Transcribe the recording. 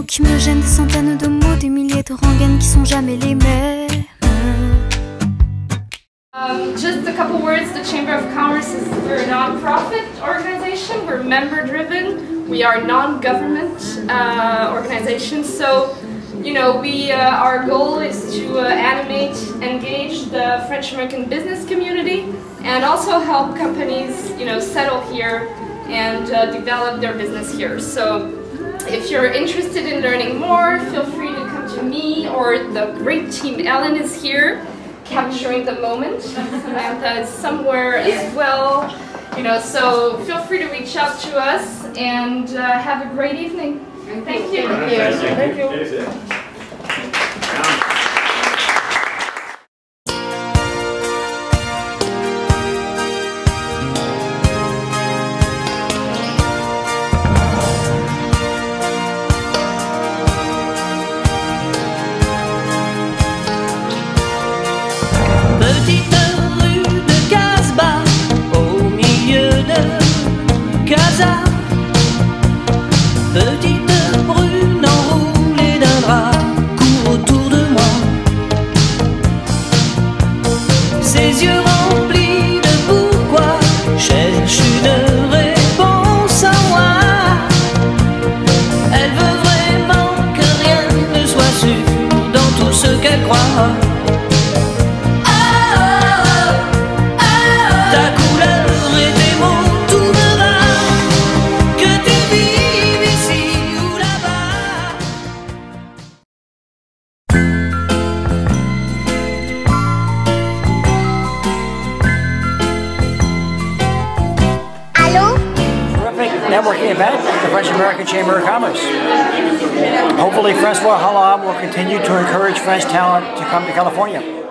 qui me gênent, des centaines de mots, des milliers de rengaines qui sont jamais les mêmes. Just a couple words, the Chamber of Commerce is we're a non-profit organization, we're member-driven, we are non-government organization, so you know, our goal is to animate, engage the French-American business community and also help companies, you know, settle here and develop their business here. So if you're interested in learning more, feel free to come to me, or the great team Ellen is here capturing the moment. Samantha is somewhere as well, you know, so feel free to reach out to us and have a great evening. Thank you. Thank you. Petite rue de Casbah, au milieu de Casa. Petite brune enroulée d'un drap court autour de moi. Ses yeux remplis de pourquoi cherchent une réponse en moi. Elle veut vraiment que rien ne soit sûr dans tout ce qu'elle croit. Networking event at the French-American Chamber of Commerce. Hopefully Francois Hollande will continue to encourage French talent to come to California.